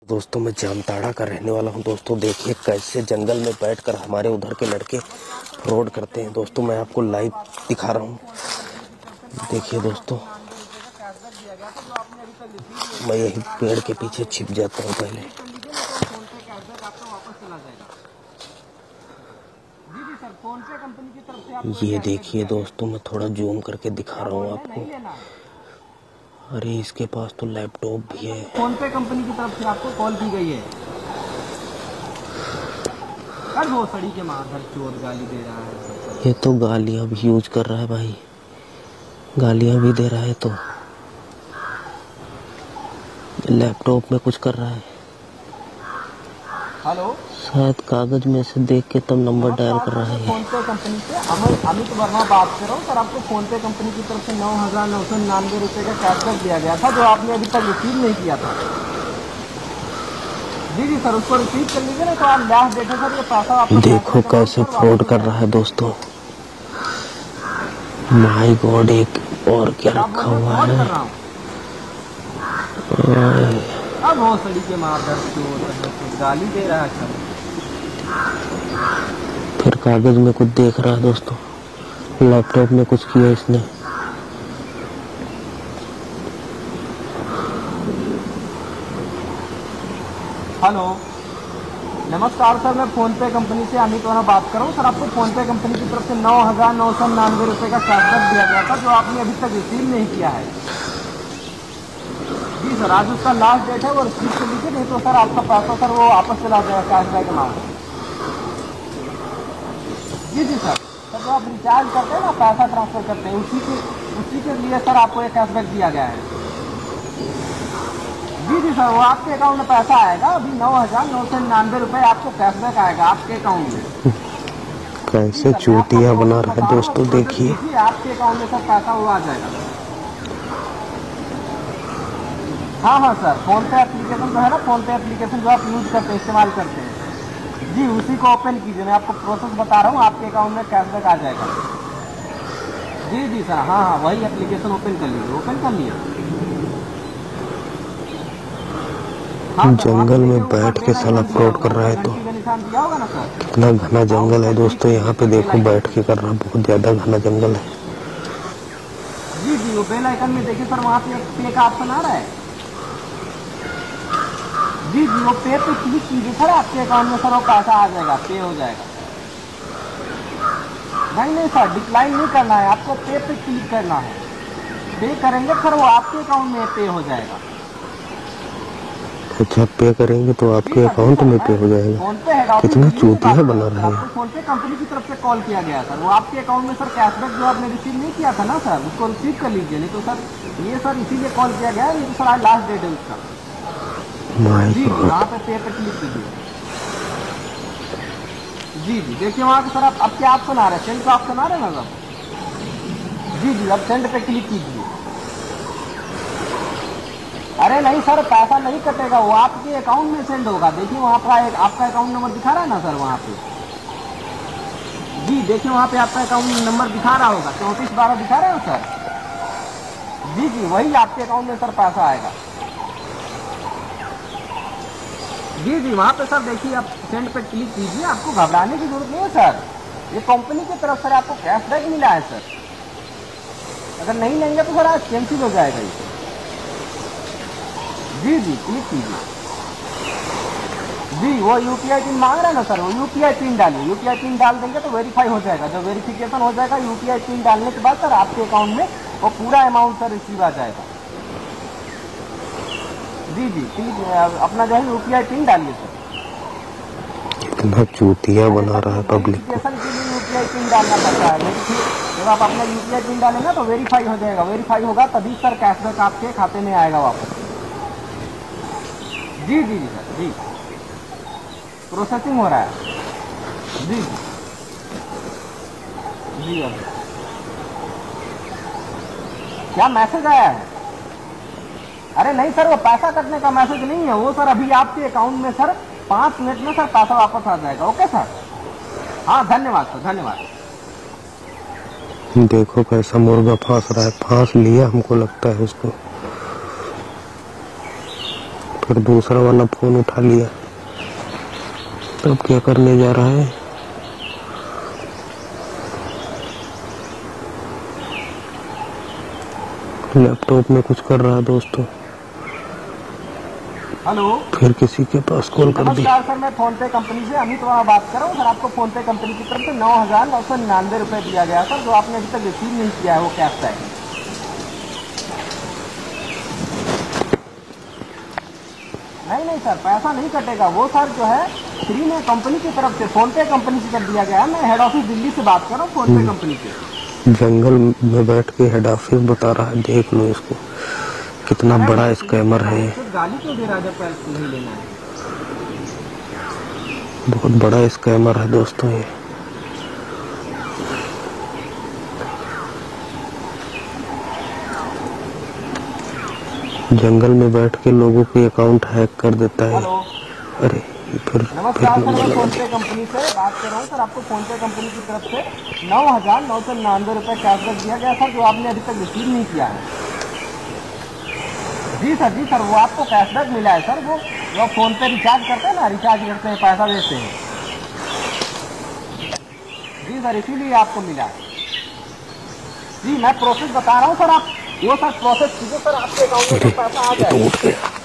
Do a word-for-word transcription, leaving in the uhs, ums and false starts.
दोस्तों मैं जामताड़ा का रहने वाला हूं। दोस्तों देखिए कैसे जंगल में बैठकर हमारे उधर के लड़के फ्रॉड करते हैं। दोस्तों मैं आपको लाइव दिखा रहा हूं। देखिए दोस्तों, मैं यही पेड़ के पीछे छिप जाता हूं पहले। ये देखिए दोस्तों, मैं थोड़ा जूम करके दिखा रहा हूं आपको। अरे इसके पास तो लैपटॉप भी है। फोन पे कंपनी की तरफ से आपको कॉल की गई है। कर वो सड़ी के मार चोर गाली दे रहा है। ये तो गालियां भी यूज कर रहा है भाई, गालियां भी दे रहा है। तो लैपटॉप में कुछ कर रहा है। हेलो, शायद कागज में से देख के तब नंबर डायल कर रहा है। फोन पे कंपनी से अमित अमित वर्मा बात कर रहा हूँ सर। आपको फोन पे कंपनी की तरफ से नौ हजार नौ सौ निन्यानवे रुपए का कैशबैक दिया गया था, जो आपने अभी तक रिसीव नहीं किया था। जी जी सर, उसको रिसीव कर लीजिए ना। तो आप लास्ट डेट है सर, ये पैसा आपको देखो कैसे फ्रॉड कर रहा है दोस्तों। माय गॉड, एक और क्या रखा हुआ है। अब वो सड़ी के मार गाली दे रहा है सर। फिर कागज में कुछ देख रहा है दोस्तों। लैपटॉप में कुछ किया इसने। हेलो, नमस्कार सर, मैं फोन पे कंपनी से अमित वर्मा बात कर रहा हूँ सर। आपको फोन पे कंपनी की तरफ से नौ हजार नौ सौ निन्यानवे रुपए का कैशबैक दिया गया था, जो आपने अभी तक रिसीव नहीं किया है। जी सर, आज उसका लास्ट डेट है, वो रिसीव कर लीजिए, नहीं तो सर आपका पैसा सर वो वापस चला जाएगा कैशबैक अमाउंट। जी जी सर, सर जो आप रिचार्ज करते हैं ना, पैसा ट्रांसफर करते हैं, उसी के उसी के लिए सर आपको एक कैशबैक दिया गया है। जी जी सर, वो आपके अकाउंट में पैसा आएगा। अभी नौ हजार नौ सौ निन्यानवे रुपए आपको कैशबैक आएगा आपके अकाउंट में। कैसे चूतिया बना रहा है दोस्तों, देखिए। आपके अकाउंट में सर पैसा वो आ जाएगा। हाँ हाँ सर, फोन पे एप्लीकेशन जो है ना, फोन पे एप्लीकेशन जो आप यूज करते हैं, इस्तेमाल करते हैं, जी उसी को ओपन कीजिए। मैं आपको प्रोसेस बता रहा हूँ, आपके अकाउंट में कैशबैक आ जाएगा। जी जी सर, हाँ हाँ वही एप्लीकेशन ओपन कर लीजिए। ओपन कर लिया। हाँ, जंगल में बैठ के साला फ्रॉड कर रहा है। तो कितना घना जंगल है दोस्तों, यहाँ पे देखो बैठ के कर रहा है। बहुत ज्यादा घना जंगल है। जी जी, वो बेल आइकन में देखिए सर, वहाँ पे एक पे का ऑप्शन आ रहा है। जी जी, वो पे पे क्लिक कीजिए सर, आपके अकाउंट में सर वो पैसा आ जाएगा, पे हो जाएगा। नहीं नहीं सर, डिक्लाइन नहीं करना है, आपको पे पे क्लिक करना है। पे करेंगे सर, वो आपके अकाउंट में पे हो जाएगा। अच्छा, पे करेंगे तो आपके अकाउंट में पे हो जाएगा। कितना चूतिया बना रहा है। फोन पे कंपनी की तरफ से कॉल किया गया सर, वो आपके अकाउंट में सर कैशबैक जो आपने रिसीव नहीं किया था ना सर, उसको रिसीव कर लीजिए। नहीं तो सर ये सर इसीलिए कॉल किया गया है, नहीं तो सर आज लास्ट डेट है उसका। जी जी, वहाँ पे पे पे क्लिक कीजिए। जी जी, देखिए वहाँ पे सर आप अब क्या ऑप्शन आ रहा है, सेंड का ऑप्शन आ रहा है ना सर। जी जी, अब सेंड पे क्लिक कीजिए। अरे नहीं सर, पैसा नहीं कटेगा, वो आपके अकाउंट में सेंड होगा। देखिए वहाँ पर एक आपका अकाउंट नंबर दिखा रहा है ना सर, वहाँ पे। जी देखिए वहाँ पे आपका अकाउंट नंबर दिखा रहा होगा, चौंतीस बारह दिखा रहा है सर। जी जी, वही आपके अकाउंट में सर पैसा आएगा। जी जी, वहाँ पे सर देखिए आप सेंड पे क्लिक कीजिए। आपको घबराने की जरूरत नहीं है सर, ये कंपनी की तरफ सर आपको कैशबैक मिला है सर। अगर नहीं लेंगे तो सर आज कैंसिल हो जाएगा ये। जी जी, क्लिक कीजिए। जी, वो यूपीआई पिन मांग रहा है ना सर, वो यूपीआई पिन डालिए। यूपीआई पिन डाल देंगे तो वेरीफाई हो जाएगा। जब वेरिफिकेशन हो जाएगा यूपीआई पिन डालने के बाद सर आपके अकाउंट में वो पूरा अमाउंट सर रिसीव आ जाएगा। जी जी, क्लिक अपना जो है यूपीआई पिन डालिए सर। कितना चूतिया बना रहा है पब्लिक को। वेरिफिकेशन के लिए यूपीआई पिन डालना पड़ता है, लेकिन जब आप अपना यूपीआई पिन डालेंगे तो वेरीफाई हो जाएगा। वेरीफाई होगा तभी सर कैशबैक आपके खाते में आएगा वापस। जी जी जी सर, जी प्रोसेसिंग हो रहा है। जी जी, अब क्या मैसेज आया है? अरे नहीं सर, वो पैसा कटने का मैसेज नहीं है वो सर। अभी आपके अकाउंट में सर पाँच मिनट में सर पैसा वापस आ जाएगा। ओके सर, हाँ धन्यवाद सर, धन्यवाद। देखो कैसा मुर्गा फांस रहा है। फांस लिया हमको लगता है उसको। फिर दूसरा वाला फोन उठा लिया। तब क्या करने जा रहा है? लैपटॉप में कुछ कर रहा है दोस्तों। हेलो, फिर किसी के पास कॉल कर दी। नमस्कार सर, मैं फोन पे कंपनी से अमित वाला बात कर रहा हूँ सर। आपको फोन पे कंपनी की तरफ से नौ हजार नौ सौ निन्यानवे रुपए दिया गया सर, जो आपने अभी तक रिसीव नहीं किया है वो कैशबैक। नहीं नहीं सर, पैसा नहीं कटेगा वो सर, जो है फ्री में कंपनी की तरफ से फोन पे कंपनी से कर दिया गया है। मैं हेड ऑफिस दिल्ली से बात कर रहा हूँ, फोन पे कंपनी से। जंगल में बैठ के हेड ऑफिस बता रहा है। देख लो इसको, कितना बड़ा स्कैमर है ये। गाली क्यों दे रहा है जब पैसा नहीं लेना है? बहुत बड़ा स्कैमर है दोस्तों ये। जंगल में बैठ के लोगों के अकाउंट हैक कर देता है। अरे फिर नमस्कार सर, मैं फोन पे कंपनी से बात कर रहा हूँ सर। आपको फोन पे कंपनी की तरफ से नौ हजार नौ सौ निन्यानवे रुपए कैशबैक दिया गया सर, जो आपने अभी तक रिसीव नहीं किया है। जी सर, जी सर, वो आपको कैशबैक मिला है सर। वो जो फोन पे रिचार्ज करते हैं ना, रिचार्ज करते हैं, पैसा देते हैं। जी सर, इसीलिए आपको मिला है। जी मैं प्रोसेस बता रहा हूँ सर, आप वो सर प्रोसेस कीजिए सर, आपके अकाउंट में पैसा आ जाएगा।